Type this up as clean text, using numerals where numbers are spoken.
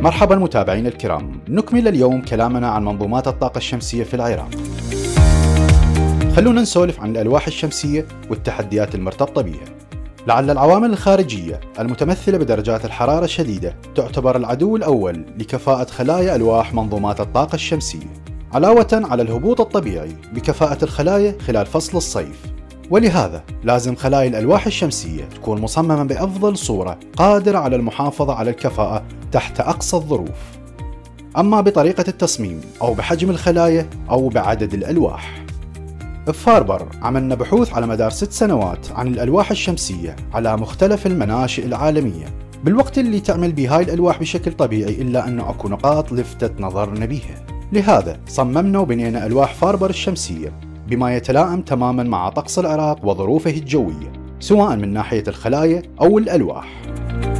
مرحبا متابعينا الكرام، نكمل اليوم كلامنا عن منظومات الطاقة الشمسية في العراق. خلونا نسولف عن الألواح الشمسية والتحديات المرتبطة بها. لعل العوامل الخارجية المتمثلة بدرجات الحرارة الشديدة تعتبر العدو الأول لكفاءة خلايا ألواح منظومات الطاقة الشمسية، علاوة على الهبوط الطبيعي بكفاءة الخلايا خلال فصل الصيف. ولهذا لازم خلايا الألواح الشمسية تكون مصممة بأفضل صورة قادرة على المحافظة على الكفاءة تحت أقصى الظروف، أما بطريقة التصميم أو بحجم الخلايا أو بعدد الألواح. بفاربر عملنا بحوث على مدار 6 سنوات عن الألواح الشمسية على مختلف المناشئ العالمية، بالوقت اللي تعمل بهاي الألواح بشكل طبيعي، إلا أنه أكو نقاط لفتت نظرنا بها. لهذا صممنا وبنينا ألواح فاربر الشمسية بما يتلائم تماما مع طقس العراق وظروفه الجوية، سواء من ناحية الخلايا أو الألواح.